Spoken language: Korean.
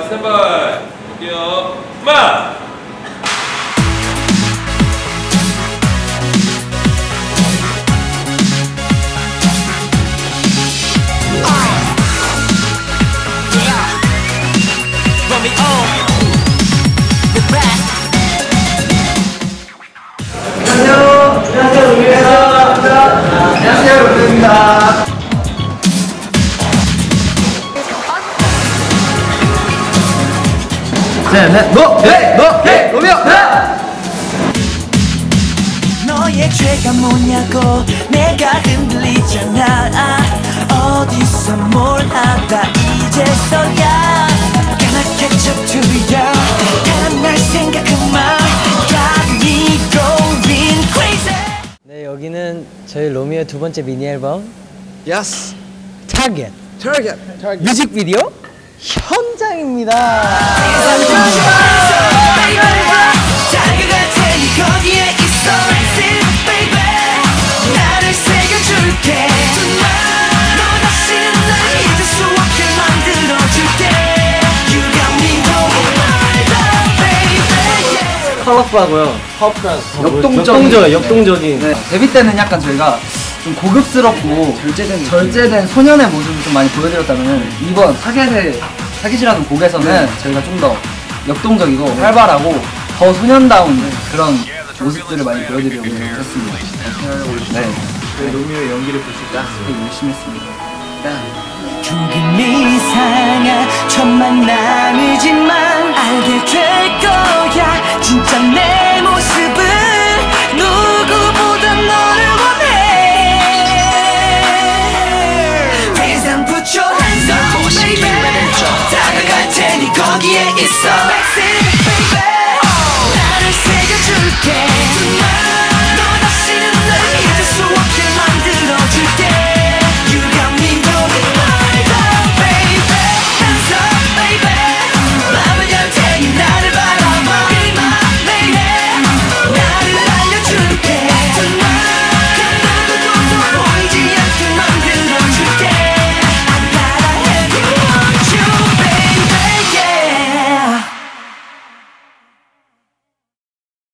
스탠바이. 볼게요. 마! 안녕하세요, 로미오입니다. 로미오! 너의 죄가 뭐냐고 내가 흔들리잖아. 어디서 뭘 하다 이제서야 까맣게 접두려 다음날 생각은 마. Got me going crazy. 네, 여기는 저희 로미오의 두 번째 미니 앨범 Yes. 타겟 Target. 뮤직비디오 현장입니다. 자극할 테니 거기에 있어 baby. 나를 새겨줄게. 너 다시는 날 잊을 수 없게 만들어줄게. You got me going baby. 컬러풀하고요. 역동적인. 네, 데뷔 때는 약간 저희가 좀 고급스럽고 절제된 소년의 모습을 좀 많이 보여드렸다면 이번 타겟이라는 곡에서는 저희가 좀 더 역동적이고 활발하고 더 소년다운 그런 모습들을 많이 보여드리려고 했습니다. 네. 로미오의 연기를 보실 때 되게 열심히 했습니다. 조금 이상한 첫 만남이지만 알게 될 거야 진짜 내